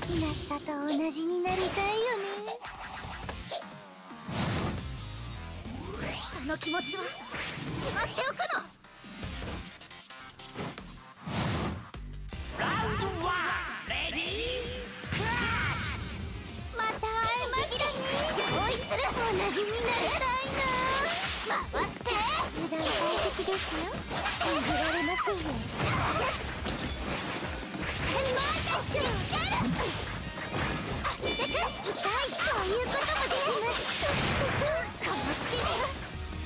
きな人と同じになりたいよね。その気持ちはしまっておくの。 ラウンド1レディークラッシュ。 また会えましたね。用意する。同じになりたいな。回して。油断大敵ですよ。逃げられませんよ。千枚ダッシュ。あってく。痛い。そういうこともできます。この隙に。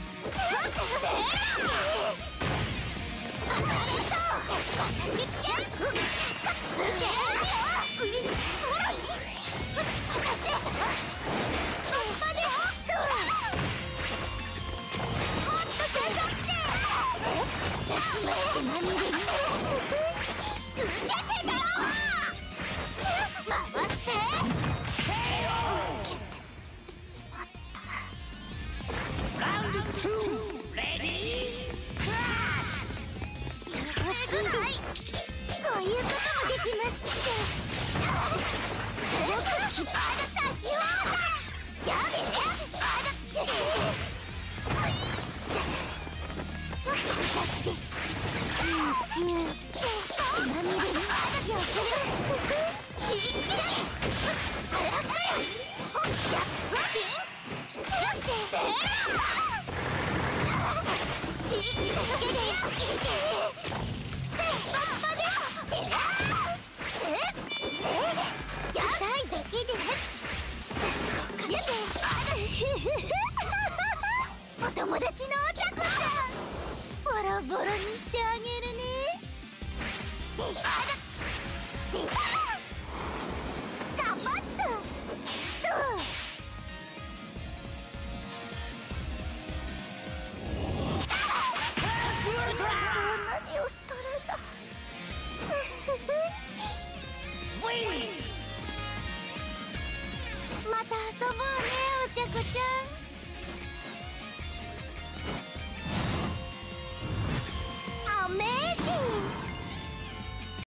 ラウンド2レディークラッシュ。 こういうこともできますって。よくきっある差しはやべえあるシュシュ差しです。チューチュー血まみれによける一気にほっやピンテラ一気につけて